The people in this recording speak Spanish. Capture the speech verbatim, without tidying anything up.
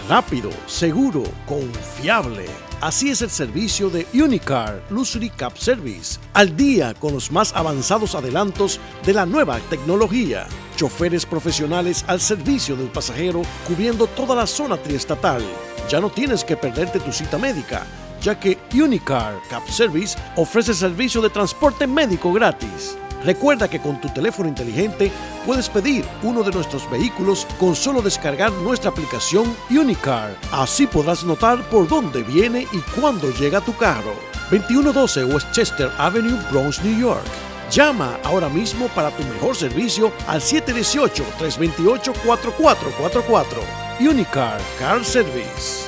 Rápido, seguro, confiable. Así es el servicio de Unicar Luxury Cab Service, al día con los más avanzados adelantos de la nueva tecnología. Choferes profesionales al servicio del pasajero cubriendo toda la zona triestatal. Ya no tienes que perderte tu cita médica, ya que Unicar Cab Service ofrece servicio de transporte médico gratis. Recuerda que con tu teléfono inteligente puedes pedir uno de nuestros vehículos con solo descargar nuestra aplicación Unicar. Así podrás notar por dónde viene y cuándo llega tu carro. veintiuno doce Westchester Avenue, Bronx, New York. Llama ahora mismo para tu mejor servicio al siete uno ocho, tres dos ocho, cuatro cuatro cuatro cuatro. Unicar Car Service.